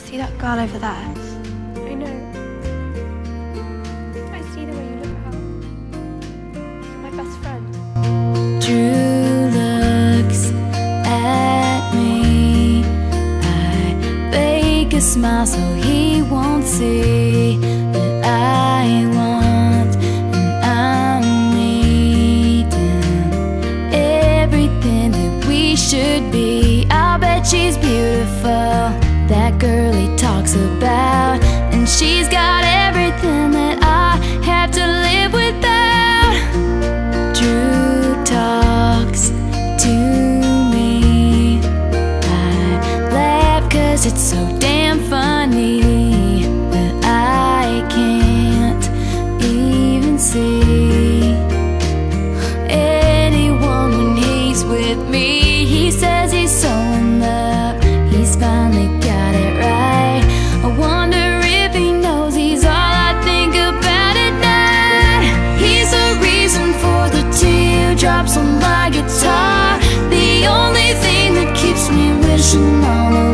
See that girl over there? I know. I see the way you look at her. You're my best friend. Drew looks at me. I fake a smile so he won't see that I want and I'm needing everything that we should be. I'll bet she's beautiful, that girl he talks about, and she's got everything that I have to live without. Drew talks to me. I laugh 'cause it's so damn funny, but I can't even see anyone when he's with me. He says he's so in love, he's finally got it right. I wonder if he knows he's all I think about at night. He's the reason for the teardrops on my guitar, the only thing that keeps me wishing on a